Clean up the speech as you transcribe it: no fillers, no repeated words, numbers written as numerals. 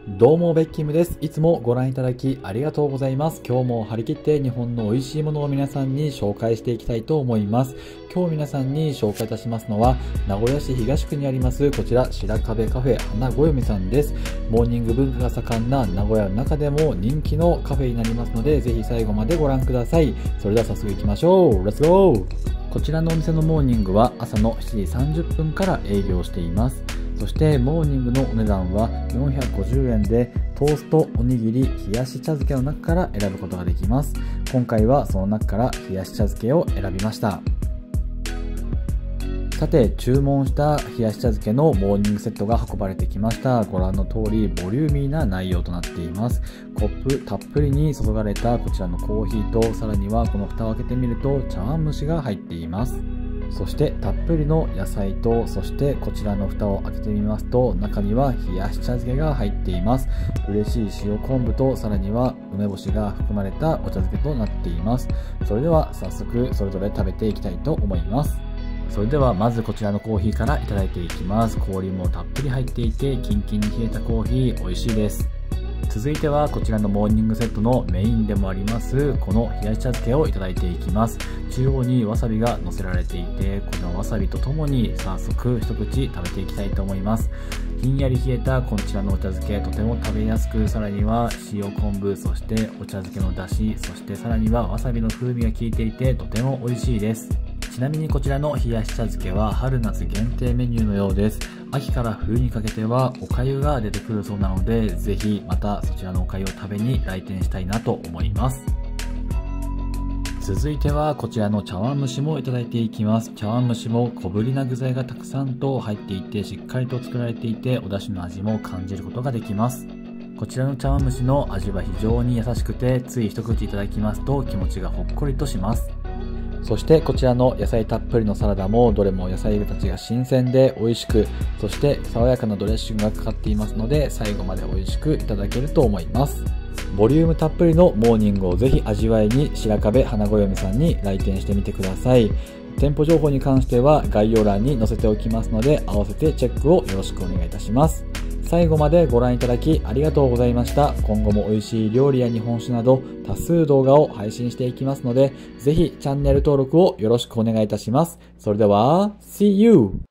どうもベッキムです。いつもご覧いただきありがとうございます。今日も張り切って日本の美味しいものを皆さんに紹介していきたいと思います。今日皆さんに紹介いたしますのは名古屋市東区にありますこちら白壁カフェ花ごよみさんです。モーニング文化が盛んな名古屋の中でも人気のカフェになりますので、ぜひ最後までご覧ください。それでは早速行きましょう。レッツゴー。こちらのお店のモーニングは朝の7時30分から営業しています。そしてモーニングのお値段は450円で、トースト、おにぎり、冷やし茶漬けの中から選ぶことができます。今回はその中から冷やし茶漬けを選びました。さて、注文した冷やし茶漬けのモーニングセットが運ばれてきました。ご覧の通りボリューミーな内容となっています。コップたっぷりに注がれたこちらのコーヒーと、さらにはこの蓋を開けてみると茶碗蒸しが入っています。そしてたっぷりの野菜と、そしてこちらの蓋を開けてみますと、中には冷やし茶漬けが入っています。嬉しい塩昆布と、さらには梅干しが含まれたお茶漬けとなっています。それでは早速それぞれ食べていきたいと思います。それではまずこちらのコーヒーからいただいていきます。氷もたっぷり入っていて、キンキンに冷えたコーヒー美味しいです。続いてはこちらのモーニングセットのメインでもありますこの冷やし茶漬けをいただいていきます。中央にわさびが乗せられていて、このわさびとともに早速一口食べていきたいと思います。ひんやり冷えたこちらのお茶漬け、とても食べやすく、さらには塩昆布、そしてお茶漬けの出汁、そしてさらにはわさびの風味が効いていてとても美味しいです。ちなみにこちらの冷やし茶漬けは春夏限定メニューのようです。秋から冬にかけてはお粥が出てくるそうなので、ぜひまたそちらのお粥を食べに来店したいなと思います。続いてはこちらの茶碗蒸しもいただいていきます。茶碗蒸しも小ぶりな具材がたくさんと入っていて、しっかりと作られていて、お出汁の味も感じることができます。こちらの茶碗蒸しの味は非常に優しくて、つい一口いただきますと気持ちがほっこりとします。そしてこちらの野菜たっぷりのサラダもどれも野菜たちが新鮮で美味しく、そして爽やかなドレッシングがかかっていますので、最後まで美味しくいただけると思います。ボリュームたっぷりのモーニングをぜひ味わいに白壁花ごよみさんに来店してみてください。店舗情報に関しては概要欄に載せておきますので、合わせてチェックをよろしくお願いいたします。最後までご覧いただきありがとうございました。今後も美味しい料理や日本酒など多数動画を配信していきますので、ぜひチャンネル登録をよろしくお願いいたします。それでは、See you!